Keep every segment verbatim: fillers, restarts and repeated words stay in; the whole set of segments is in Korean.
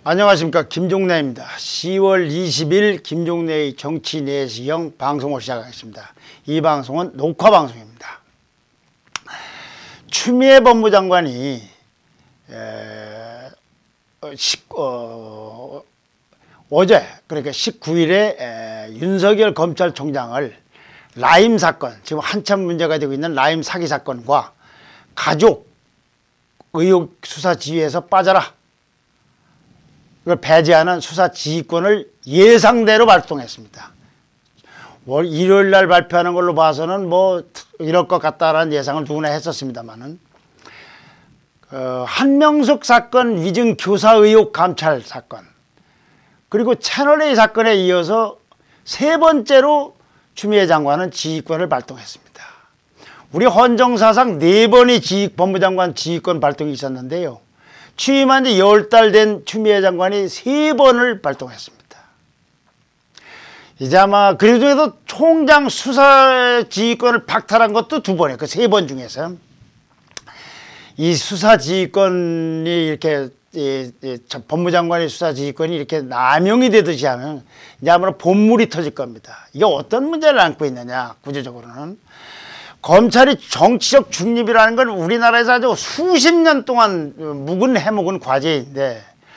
안녕하십니까, 김종래입니다. 시월 이십일 김종래의 정치 내시경 방송을 시작하겠습니다. 이 방송은 녹화 방송입니다. 추미애 법무장관이 에, 십, 어, 어제 그러니까 십구 일에 에, 윤석열 검찰총장을 라임 사건, 지금 한참 문제가 되고 있는 라임 사기 사건과 가족 의혹 수사 지휘에서 빠져라, 그걸 배제하는 수사 지휘권을 예상대로 발동했습니다. 일요일 날 발표하는 걸로 봐서는 뭐 이럴 것 같다라는 예상을 누구나 했었습니다만은, 어, 한명숙 사건 위증 교사 의혹 감찰 사건, 그리고 채널A 사건에 이어서 세 번째로 추미애 장관은 지휘권을 발동했습니다. 우리 헌정사상 네 번의 지휘, 법무장관 지휘권 발동이 있었는데요. 취임한 지 열 달 된 추미애 장관이 세 번을 발동했습니다. 이제 아마 그 중에서 총장 수사 지휘권을 박탈한 것도 두 번이에요. 그 세 번 중에서. 이 수사 지휘권이 이렇게, 이, 이, 법무장관의 수사 지휘권이 이렇게 남용이 되듯이 하면 이제 아무래도 본물이 터질 겁니다. 이게 어떤 문제를 안고 있느냐, 구조적으로는. 검찰이 정치적 중립이라는 건 우리나라에서 아주 수십 년 동안 묵은 해묵은 과제인데,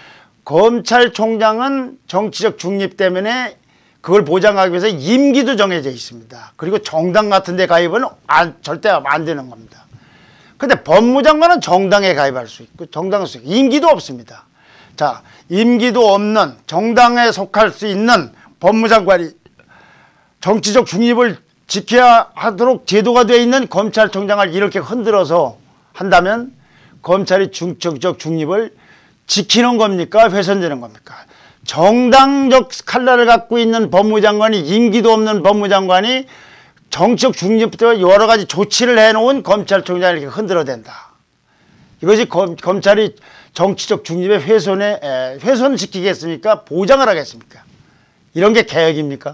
검찰총장은 정치적 중립 때문에 그걸 보장하기 위해서 임기도 정해져 있습니다. 그리고 정당 같은 데 가입은 안, 절대 안 되는 겁니다. 근데 법무장관은 정당에 가입할 수 있고 정당에 수 있고 임기도 없습니다. 자, 임기도 없는 정당에 속할 수 있는 법무장관이 정치적 중립을 지켜야 하도록 제도가 되어 있는 검찰총장을 이렇게 흔들어서 한다면 검찰이 정치적 중립을 지키는 겁니까? 훼손되는 겁니까? 정당적 칼날을 갖고 있는 법무장관이, 임기도 없는 법무장관이 정치적 중립부터 여러 가지 조치를 해놓은 검찰총장을 이렇게 흔들어댄다. 이것이 검, 검찰이 정치적 중립의 훼손에, 에, 훼손시키겠습니까? 보장을 하겠습니까? 이런 게 개혁입니까?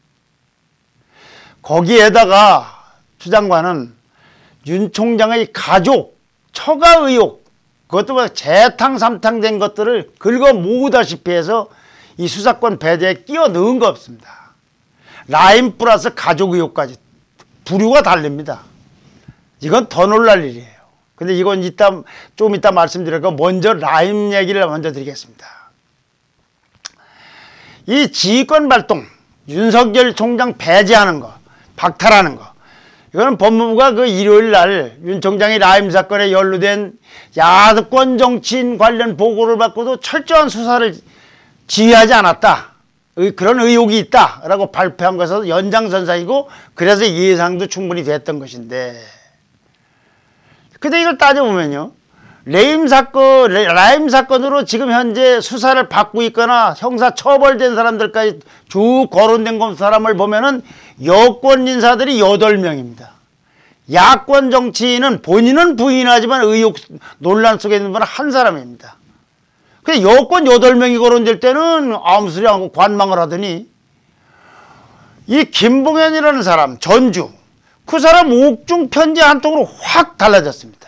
거기에다가 추 장관은 윤 총장의 가족, 처가 의혹, 그것도 재탕 삼탕 된 것들을 긁어 모으다시피 해서 이 수사권 배제에 끼어 넣은 거 없습니다. 라임 플러스 가족 의혹까지 부류가 다릅니다. 이건 더 놀랄 일이에요. 근데 이건 이따, 좀 이따 말씀드릴 거, 먼저 라임 얘기를 먼저 드리겠습니다. 이 지휘권 발동, 윤석열 총장 배제하는 거, 박탈하는 거, 이거는 법무부가 그 일요일 날 윤 총장이 라임 사건에 연루된 야권 정치인 관련 보고를 받고도 철저한 수사를 지휘하지 않았다, 그런 의혹이 있다라고 발표한 것에서 연장선상이고, 그래서 예상도 충분히 됐던 것인데, 근데 이걸 따져보면요, 라임 사건, 라임 사건으로 지금 현재 수사를 받고 있거나 형사 처벌된 사람들까지 쭉 거론된 사람을 보면은 여권 인사들이 여덟 명입니다. 야권 정치인은 본인은 부인하지만 의혹 논란 속에 있는 분은 한 사람입니다. 근데 여권 여덟 명이 거론될 때는 아무 소리 안 하고 관망을 하더니, 이 김봉현이라는 사람, 전주, 그 사람 옥중 편지 한 통으로 확 달라졌습니다.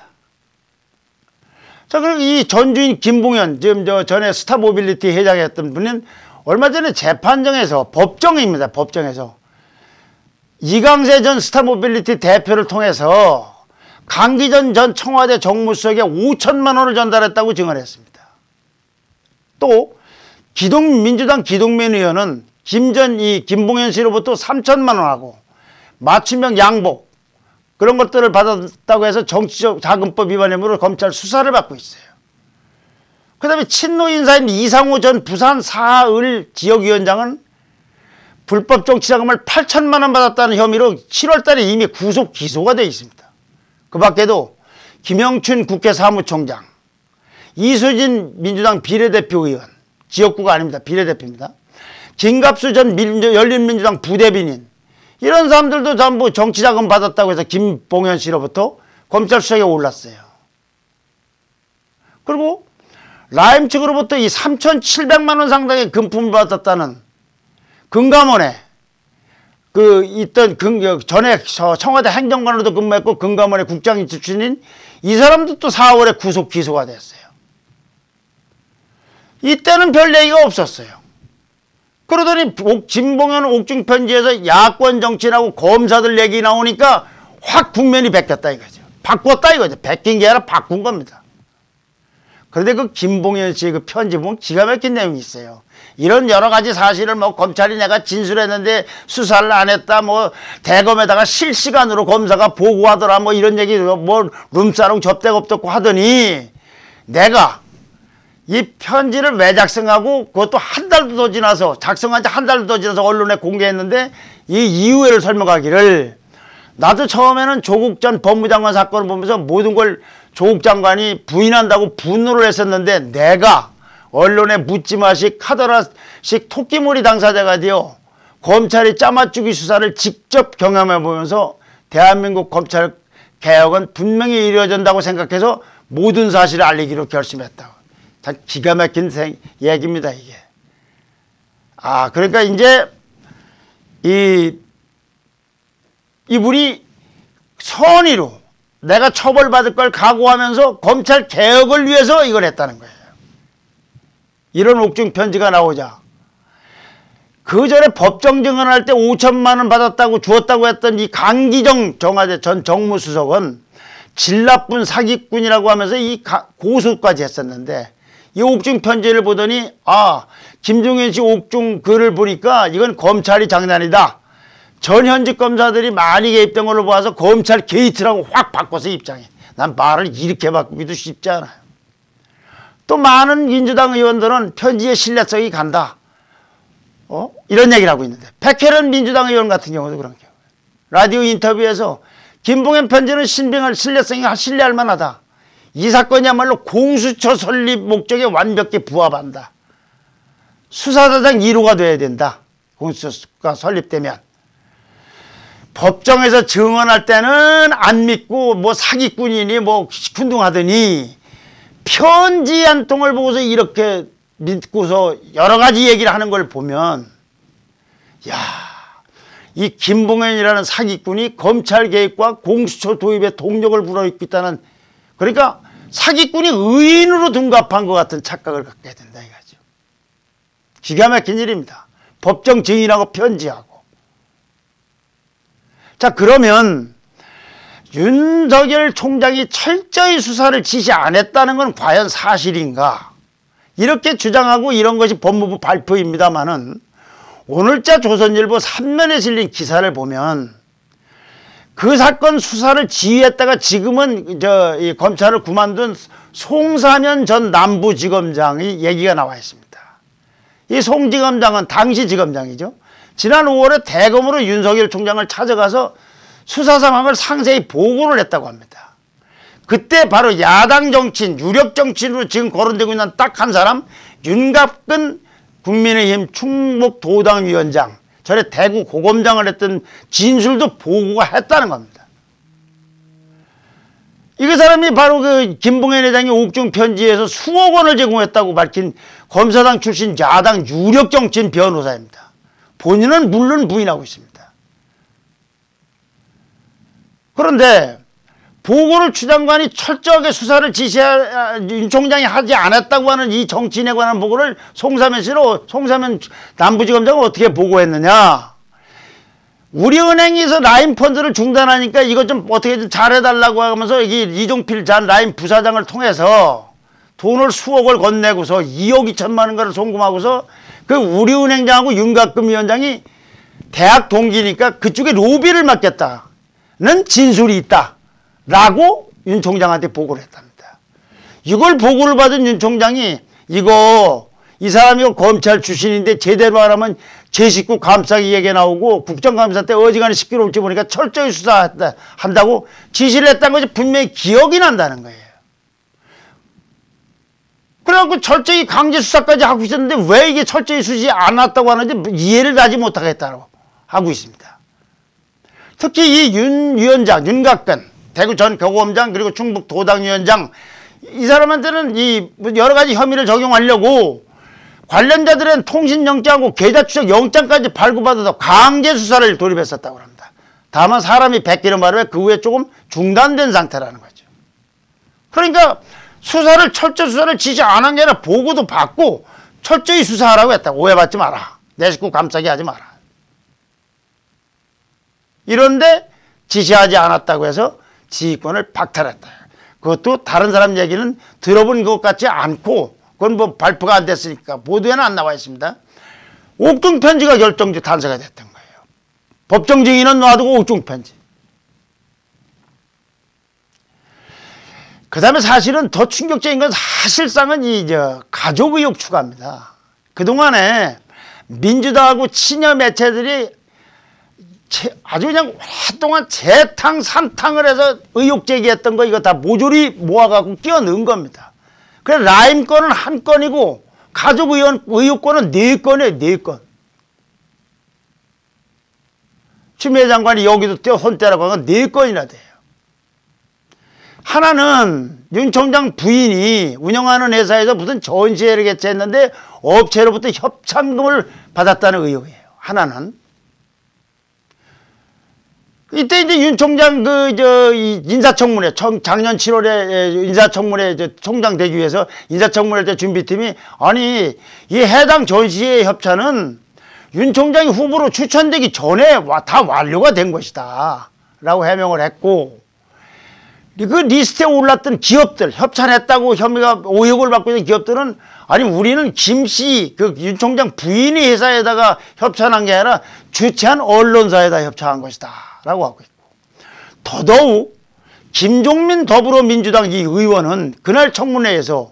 자, 그리고 이 전주인 김봉현, 지금 저 전에 스타모빌리티 회장이었던 분은 얼마 전에 재판정에서, 법정입니다, 법정에서 이강세 전 스타모빌리티 대표를 통해서 강기전 전 청와대 정무수석에 오천만 원을 전달했다고 증언했습니다. 또 기동, 민주당 기동민 의원은 김전 이 김봉현 씨로부터 삼천만 원하고 맞춤형 양복, 그런 것들을 받았다고 해서 정치적 자금법 위반 혐의로 검찰 수사를 받고 있어요. 그 다음에 친노 인사인 이상호 전 부산 사을 지역위원장은 불법 정치자금을 팔천만 원 받았다는 혐의로 칠월 달에 이미 구속 기소가 되어 있습니다. 그 밖에도 김영춘 국회 사무총장, 이수진 민주당 비례대표 의원, 지역구가 아닙니다, 비례대표입니다. 김갑수 전 민주, 열린민주당 부대변인, 이런 사람들도 전부 정치자금 받았다고 해서 김봉현 씨로부터 검찰 수사에 올랐어요. 그리고 라임 측으로부터 이 삼천칠백만 원 상당의 금품을 받았다는 금감원에 그 있던 금, 전에 청와대 행정관으로도 근무했고 금감원의 국장인 출신인 이 사람도 또 사월에 구속 기소가 됐어요. 이때는 별 얘기가 없었어요. 그러더니 진봉현 옥중 편지에서 야권 정치인하고 검사들 얘기 나오니까 확 국면이 바뀌었다 이거죠. 바꿨다 이거죠. 바뀐 게 아니라 바꾼 겁니다. 그런데 그 김봉현 씨의 그 편지 보면 기가 막힌 내용이 있어요. 이런 여러 가지 사실을 뭐 검찰이 내가 진술했는데 수사를 안 했다, 뭐 대검에다가 실시간으로 검사가 보고하더라, 뭐 이런 얘기, 뭐 룸사롱 접대가 없었고 하더니 내가 이 편지를 왜 작성하고 그것도 한 달도 더 지나서 작성한 지 한 달도 더 지나서 언론에 공개했는데 이 이유를 설명하기를 나도 처음에는 조국 전 법무장관 사건을 보면서 모든 걸 조국 장관이 부인한다고 분노를 했었는데 내가 언론에 묻지마식 카더라식 토끼몰이 당사자가 되어 검찰이 짜맞추기 수사를 직접 경험해보면서 대한민국 검찰 개혁은 분명히 이루어진다고 생각해서 모든 사실을 알리기로 결심했다고. 참 기가 막힌 생, 얘기입니다 이게. 아 그러니까 이제 이 이분이 선의로 내가 처벌받을 걸 각오하면서 검찰 개혁을 위해서 이걸 했다는 거예요. 이런 옥중 편지가 나오자 그 전에 법정 증언할 때 오천만 원 받았다고 주었다고 했던 이 강기정 청와대 전 정무수석은 질 나쁜 사기꾼이라고 하면서 이 고소까지 했었는데 이 옥중 편지를 보더니 아 김종현 씨 옥중 글을 보니까 이건 검찰이 장난이다. 전현직 검사들이 많이 개입된 걸로 봐서 검찰 게이트라고 확 바꿔서 입장해. 난 말을 이렇게 바꾸기도 쉽지 않아요. 또 많은 민주당 의원들은 편지의 신뢰성이 간다. 어? 이런 얘기를 하고 있는데 백혜련 민주당 의원 같은 경우도 그런 경우. 라디오 인터뷰에서 김봉현 편지는 신빙할 신뢰성이 신뢰할 만하다. 이 사건이야말로 공수처 설립 목적에 완벽히 부합한다. 수사대장 일 호가 돼야 된다. 공수처가 설립되면. 법정에서 증언할 때는 안 믿고 뭐 사기꾼이니 뭐 시큰둥하더니 편지 한 통을 보고서 이렇게 믿고서 여러 가지 얘기를 하는 걸 보면 야, 이 김봉현이라는 사기꾼이 검찰 개입과 공수처 도입에 동력을 불어넣고 있다는, 그러니까 사기꾼이 의인으로 둔갑한 것 같은 착각을 갖게 된다 이거죠. 기가 막힌 일입니다. 법정 증인하고 편지하고. 자 그러면 윤석열 총장이 철저히 수사를 지시 안 했다는 건 과연 사실인가? 이렇게 주장하고 이런 것이 법무부 발표입니다마는 오늘자 조선일보 삼 면에 실린 기사를 보면 그 사건 수사를 지휘했다가 지금은 저 이 검찰을 그만둔 송사면 전 남부지검장의 얘기가 나와 있습니다. 이 송지검장은 당시 지검장이죠. 지난 오월에 대검으로 윤석열 총장을 찾아가서 수사 상황을 상세히 보고를 했다고 합니다. 그때 바로 야당 정치인, 유력 정치인으로 지금 거론되고 있는 딱 한 사람, 윤갑근 국민의힘 충북도당위원장, 전에 대구 고검장을 했던 진술도 보고가 했다는 겁니다. 이 사람이 바로 그 김봉현 회장이 옥중 편지에서 수억 원을 제공했다고 밝힌 검사당 출신 야당 유력 정치인 변호사입니다. 본인은 물론 부인하고 있습니다. 그런데 보고를 추 장관이 철저하게 수사를 지시하, 윤 총장이 하지 않았다고 하는 이 정치인에 관한 보고를 송사면 씨로, 송사면 남부지검장은 어떻게 보고했느냐. 우리은행에서 라인펀드를 중단하니까 이것 좀 어떻게 좀 잘해달라고 하면서 여기 이종필 전 라인 부사장을 통해서 돈을 수억을 건네고서 이억 이천만 원가를 송금하고서 그 우리은행장하고 윤갑금 위원장이 대학 동기니까 그쪽에 로비를 맡겼다는 진술이 있다 라고 윤 총장한테 보고를 했답니다. 이걸 보고를 받은 윤 총장이 이거 이 사람이 검찰 출신인데 제대로 하라면 제 식구 감싸기 얘기 나오고 국정감사 때 어지간히 시끄러울지 보니까 철저히 수사한다고 지시를 했다는 것이 분명히 기억이 난다는 거예요. 그래갖고 철저히 강제 수사까지 하고 있었는데 왜 이게 철저히 수지 않았다고 하는지 이해를 하지 못하겠다고 하고 있습니다. 특히 이 윤 위원장, 윤갑근, 대구 전 교검장 그리고 충북 도당위원장, 이 사람한테는 이 여러 가지 혐의를 적용하려고 관련자들은 통신영장하고 계좌추적 영장까지 발급받아서 강제 수사를 돌입했었다고 합니다. 다만 사람이 베끼는 바람에 그 후에 조금 중단된 상태라는 거죠. 그러니까 수사를 철저 수사를 지시 안 한 게 아니라 보고도 받고 철저히 수사하라고 했다. 오해받지 마라. 내 식구 감싸게 하지 마라. 이런데 지시하지 않았다고 해서 지휘권을 박탈했다. 그것도 다른 사람 얘기는 들어본 것 같지 않고, 그건 뭐 발표가 안 됐으니까 보도에는 안 나와 있습니다. 옥중 편지가 결정적 탄세가 됐던 거예요. 법정 증인은 놔두고 옥중 편지. 그 다음에 사실은 더 충격적인 건 사실상은 이 저 가족 의혹 추가입니다. 그동안에 민주당하고 친여 매체들이 아주 그냥 오랫동안 재탕 산탕을 해서 의혹 제기했던 거 이거 다 모조리 모아갖고 끼워 넣은 겁니다. 그래서 라임 건은 한 건이고 가족 의혹, 의혹권은 네 건이에요. 네 건. 추미애 장관이 여기도 떼어 손떼라고 한 건 네 건이나 돼요. 하나는 윤 총장 부인이 운영하는 회사에서 무슨 전시회를 개최했는데 업체로부터 협찬금을 받았다는 의혹이에요. 하나는. 이때 이제 윤 총장 그, 저, 인사청문회, 청, 작년 칠월에 인사청문회 총장 되기 위해서 인사청문회 때 준비팀이 아니, 이 해당 전시회 협찬은 윤 총장이 후보로 추천되기 전에 다 완료가 된 것이다. 라고 해명을 했고, 그 리스트에 올랐던 기업들, 협찬했다고 혐의가 오역을 받고 있는 기업들은 아니 우리는 김씨 그 윤 총장 부인이 회사에다가 협찬한 게 아니라 주최한 언론사에다 협찬한 것이다 라고 하고 있고, 더더욱 김종민 더불어민주당 이 의원은 그날 청문회에서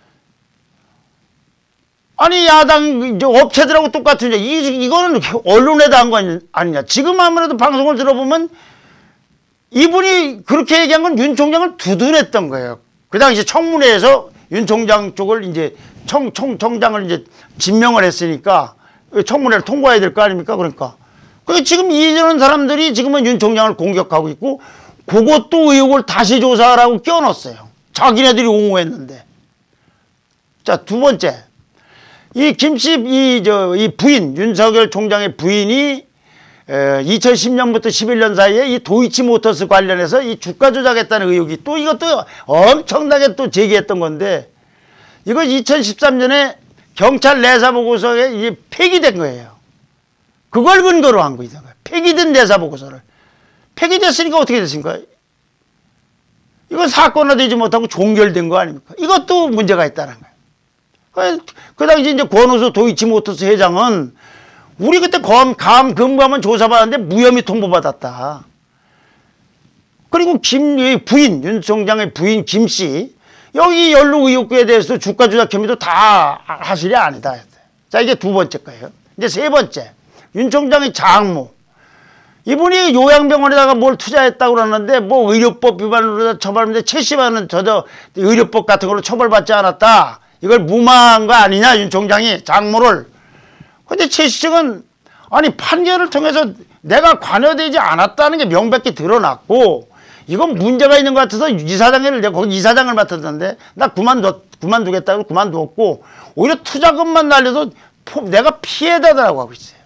아니 야당 업체들하고 똑같은 이 이거는 언론에다 한 거 아니냐. 지금 아무래도 방송을 들어보면 이분이 그렇게 얘기한 건 윤 총장을 두둔했던 거예요. 그 당시 청문회에서 윤 총장 쪽을 이제 청, 청, 청장을 이제 임명을 했으니까 청문회를 통과해야 될 거 아닙니까? 그러니까. 그 지금 이런 사람들이 지금은 윤 총장을 공격하고 있고, 그것도 의혹을 다시 조사하라고 끼워넣었어요. 자기네들이 옹호했는데. 자, 두 번째. 이 김씨, 이, 저, 이 부인, 윤석열 총장의 부인이 이천십 년부터 십일 년 사이에 이 도이치모터스 관련해서 이 주가 조작했다는 의혹이 또 이것도 엄청나게 또 제기했던 건데, 이거 이천십삼 년에 경찰 내사보고서에 이게 폐기된 거예요. 그걸 근거로 한 거예요. 폐기된 내사보고서를. 폐기됐으니까 어떻게 됐습니까? 이건 사건화되지 못하고 종결된 거 아닙니까? 이것도 문제가 있다는 거예요. 그 당시 이제 권오수 도이치모터스 회장은 우리 그때 검, 감, 금감원 조사받았는데 무혐의 통보받았다. 그리고 김, 부인, 윤 총장의 부인 김씨, 여기 연루 의혹에 대해서 주가 조작 혐의도 다 사실이 아니다. 자, 이게 두 번째 거예요. 이제 세 번째. 윤 총장의 장모. 이분이 요양병원에다가 뭘 투자했다고 그러는데 뭐 의료법 위반으로 처벌하는데 최씨만은 저저 의료법 같은 걸로 처벌받지 않았다. 이걸 무마한 거 아니냐, 윤 총장이 장모를. 근데 최씨 측은 아니 판결을 통해서 내가 관여되지 않았다는 게 명백히 드러났고, 이건 문제가 있는 것 같아서 이사장을 내가 거기 이사장을 맡았는데 나 그만둬 그만두겠다고 그만두었고, 오히려 투자금만 날려도 내가 피해자라고 하고 있어요.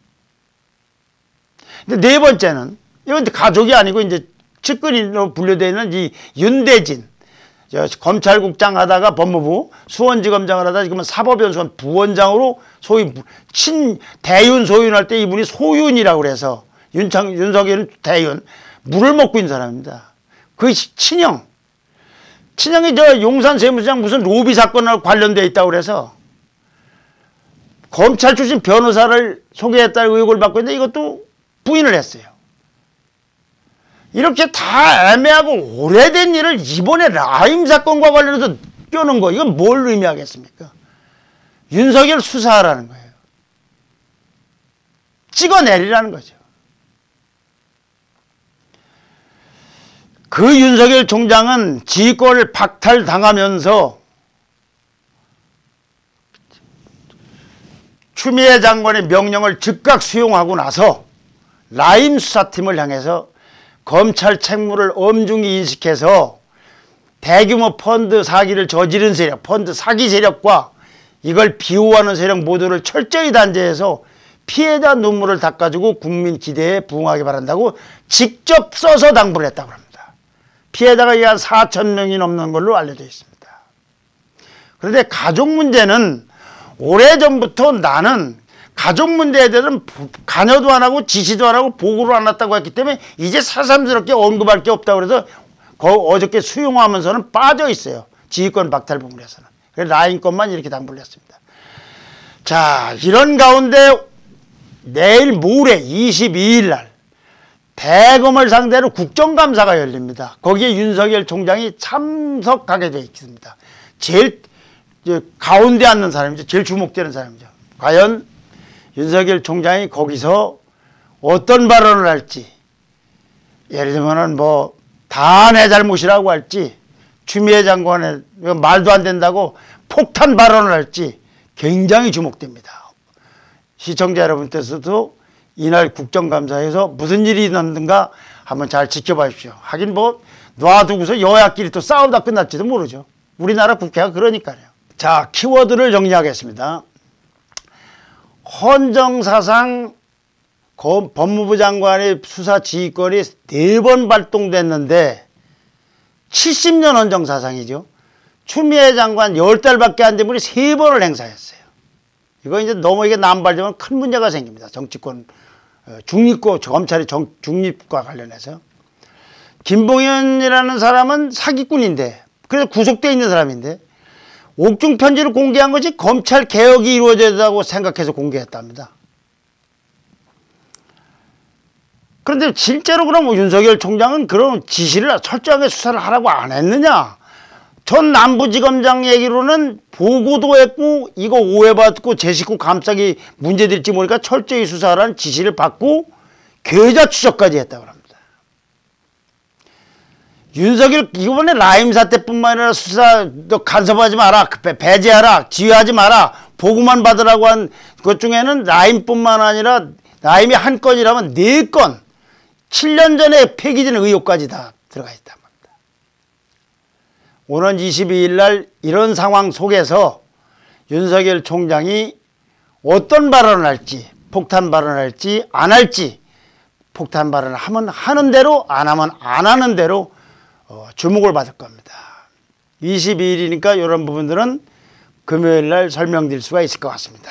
근데 네 번째는 이건 가족이 아니고 이제 측근으로 분류되어 있는 이 윤대진, 검찰국장 하다가 법무부 수원지검장을 하다가 지금은 사법연수원 부원장으로 소위 친 대윤 소윤할 때 이분이 소윤이라고 그래서 윤창 윤석열은 대윤 물을 먹고 있는 사람입니다. 그 친형 친형이 저 용산 세무시장 무슨 로비 사건하고 관련되어 있다고 그래서 검찰 출신 변호사를 소개했다는 의혹을 받고 있는데 이것도 부인을 했어요. 이렇게 다 애매하고 오래된 일을 이번에 라임 사건과 관련해서 껴놓은 거, 이건 뭘 의미하겠습니까? 윤석열 수사하라는 거예요. 찍어내리라는 거죠. 그 윤석열 총장은 지휘권을 박탈당하면서 추미애 장관의 명령을 즉각 수용하고 나서 라임 수사팀을 향해서 검찰 책무를 엄중히 인식해서 대규모 펀드 사기를 저지른 세력, 펀드 사기 세력과 이걸 비호하는 세력 모두를 철저히 단죄해서 피해자 눈물을 닦아주고 국민 기대에 부응하기 바란다고 직접 써서 당부를 했다고 합니다. 피해자가 약 사천 명이 넘는 걸로 알려져 있습니다. 그런데 가족 문제는 오래전부터 나는 가족 문제에 대해서는 관여도 안 하고 지시도 안 하고 보고를 안 했다고 했기 때문에 이제 새삼스럽게 언급할 게 없다고 그래서 어저께 수용하면서는 빠져 있어요. 지휘권 박탈 부분에서는. 그래서 라인 것만 이렇게 당부를 했습니다. 자, 이런 가운데 내일 모레 이십이 일 날 대검을 상대로 국정감사가 열립니다. 거기에 윤석열 총장이 참석하게 되어 있습니다. 제일 가운데 앉는 사람이죠. 제일 주목되는 사람이죠. 과연 윤석열 총장이 거기서 어떤 발언을 할지, 예를 들면은 뭐 다 내 잘못이라고 할지, 추미애 장관의 말도 안 된다고 폭탄 발언을 할지 굉장히 주목됩니다. 시청자 여러분께서도 이날 국정감사에서 무슨 일이 있는가 한번 잘 지켜봐 주십시오. 하긴 뭐 놔두고서 여야끼리 또 싸우다 끝날지도 모르죠. 우리나라 국회가 그러니까요. 자, 키워드를 정리하겠습니다. 헌정사상 법무부 장관의 수사 지휘권이 네 번 발동됐는데 칠십 년 헌정사상이죠. 추미애 장관 열 달밖에 안 된 분이 세 번을 행사했어요. 이거 이제 너무 이게 남발되면 큰 문제가 생깁니다. 정치권, 중립과, 검찰의 정, 중립과 관련해서. 김봉현이라는 사람은 사기꾼인데, 그래서 구속되어 있는 사람인데, 옥중 편지를 공개한 것이 검찰 개혁이 이루어져야 된다고 생각해서 공개했답니다. 그런데 실제로 그럼 윤석열 총장은 그런 지시를 철저하게 수사를 하라고 안 했느냐? 전 남부지검장 얘기로는 보고도 했고 이거 오해받고 제 식구 감싸기 문제될지 모르니까 철저히 수사하라는 지시를 받고 계좌 추적까지 했다고 합니다. 윤석열 이번에 라임 사태뿐만 아니라 수사 너 간섭하지 마라, 배제하라, 지휘하지 마라, 보고만 받으라고 한 것 중에는 라임뿐만 아니라 라임이 한 건이라면 네 건, 칠 년 전에 폐기된 의혹까지 다 들어가 있단 말입니다. 오는 이십이 일 날 이런 상황 속에서 윤석열 총장이 어떤 발언을 할지, 폭탄 발언을 할지 안 할지, 폭탄 발언을 하면 하는 대로 안 하면 안 하는 대로 어, 주목을 받을 겁니다. 이십이 일이니까 이런 부분들은 금요일 날 설명드릴 수가 있을 것 같습니다.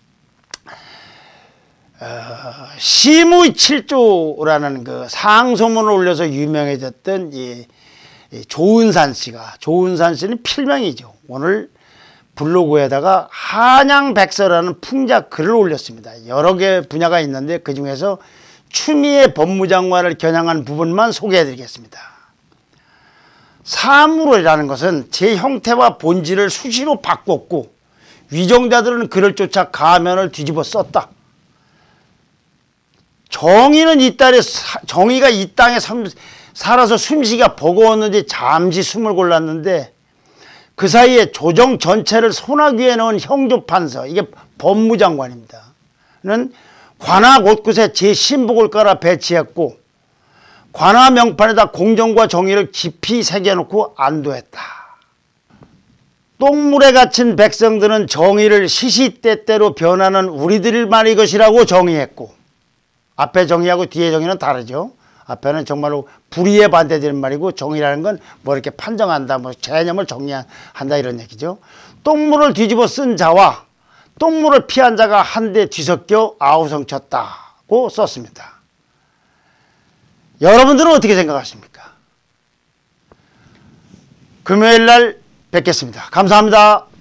어, 시무 칠조라는 그 상소문을 올려서 유명해졌던 이, 이 조은산 씨가, 조은산 씨는 필명이죠. 오늘 블로그에다가 한양백서라는 풍자 글을 올렸습니다. 여러 개 분야가 있는데 그 중에서 추미애 법무장관을 겨냥한 부분만 소개해드리겠습니다. 사물이라는 것은 제 형태와 본질을 수시로 바꿨고 위정자들은 그를 쫓아 가면을 뒤집어 썼다. 정의는 이 땅에 정의가 이 땅에 살아서 숨쉬기가 버거웠는데 잠시 숨을 골랐는데 그 사이에 조정 전체를 소나귀에 넣은 형조판서, 이게 법무장관입니다. 는 관하 곳곳에 제 신복을 깔아 배치했고 관하 명판에다 공정과 정의를 깊이 새겨놓고 안도했다. 똥물에 갇힌 백성들은 정의를 시시때때로 변하는 우리들 말이 것이라고 정의했고, 앞에 정의하고 뒤에 정의는 다르죠. 앞에는 정말로 불의에 반대되는 말이고, 정의라는 건 뭐 이렇게 판정한다, 뭐 개념을 정리한다 이런 얘기죠. 똥물을 뒤집어 쓴 자와 똥물을 피한 자가 한데 뒤섞여 아우성쳤다고 썼습니다. 여러분들은 어떻게 생각하십니까? 금요일 날 뵙겠습니다. 감사합니다.